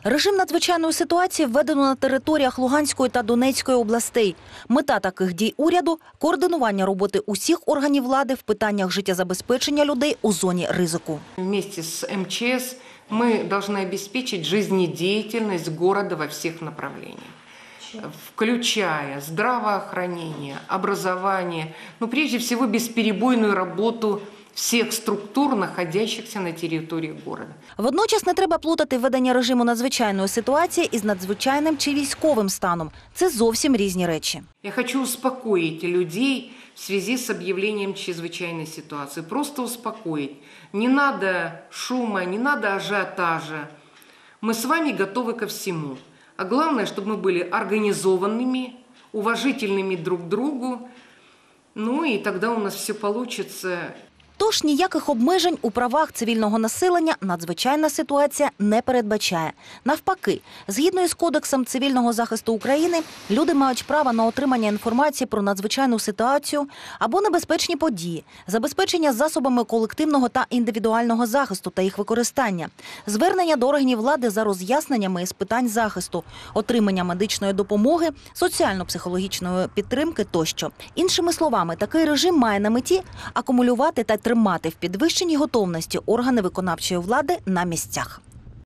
Режим надзвичайної ситуації введено на територіях Луганської та Донецької областей. Мета таких дій уряду – координування роботи усіх органів влади в питаннях життєзабезпечення людей у зоні ризику. Вместе с МЧС мы должны обеспечить жизнедеятельность города во всех направлениях, включая здравоохранение, образование, прежде всего бесперебойную работу всіх структур, находящихся на території города. Водночас не треба плутати введення режиму надзвичайної ситуації із надзвичайним чи військовим станом. Це зовсім різні речі. Я хочу успокоить людей в связи с объявлением чрезвычайной ситуации. Просто успокоить. Не надо шума, не надо ажиотажа. Мы с вами готовы ко всему. А главное, чтобы мы были организованными, уважительными друг к другу. И тогда у нас все получится. Тож ніяких обмежень у правах цивільного населення надзвичайна ситуація не передбачає. Навпаки, згідно із Кодексом цивільного захисту України, люди мають право на отримання інформації про надзвичайну ситуацію або небезпечні події, забезпечення засобами колективного та індивідуального захисту та їх використання, звернення до органів влади за роз'ясненнями із питань захисту, отримання медичної допомоги, соціально-психологічної підтримки тощо. Іншими словами, такий режим має на меті акумулювати та тримати в підвищеній готовності органи виконавчої влади на місцях.